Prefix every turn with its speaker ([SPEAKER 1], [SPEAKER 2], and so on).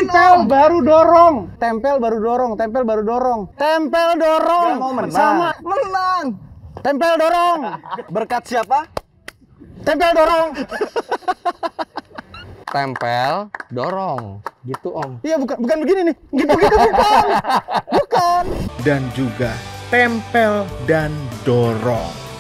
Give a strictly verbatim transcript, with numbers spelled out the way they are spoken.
[SPEAKER 1] Tempel baru dorong. Tempel baru dorong. Tempel baru dorong. Tempel dorong.
[SPEAKER 2] Gak mau menang.
[SPEAKER 1] Sama.
[SPEAKER 2] Menang.
[SPEAKER 1] Tempel dorong.
[SPEAKER 2] Berkat siapa?
[SPEAKER 1] Tempel dorong.
[SPEAKER 3] Tempel, dorong. Gitu, Om.
[SPEAKER 1] Iya, bukan bukan begini nih. Gitu-gitu bukan. Bukan.
[SPEAKER 4] Dan juga tempel dan dorong.